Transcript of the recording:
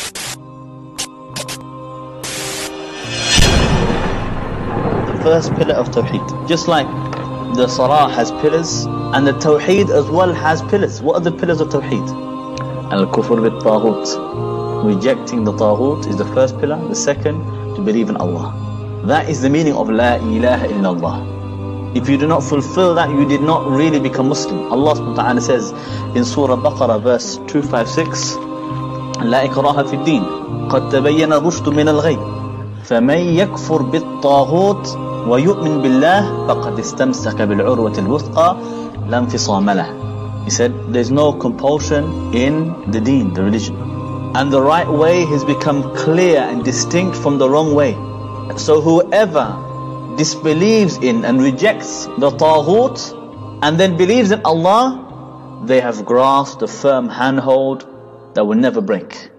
The first pillar of Tawheed. Just like the Salah has pillars, and the Tawheed as well has pillars. What are the pillars of Tawheed? Al-Kufr bil-Taghut. Rejecting the Taghut is the first pillar. The second, to believe in Allah. That is the meaning of La ilaha illallah. If you do not fulfill that, you did not really become Muslim. Allah subhanahu wa ta'ala says in Surah Baqarah verse 256, La ikraha fi din, qad tabayyana rushdu min al-ghayy, faman yakfur bit-taghut wa yu'min billah faqad istamsaka bil-urwati al-wuthqa la infisama lah. He said, there's no compulsion in the deen, the religion. And the right way has become clear and distinct from the wrong way. So whoever disbelieves in and rejects the Taghut and then believes in Allah, they have grasped a firm handhold that will never break.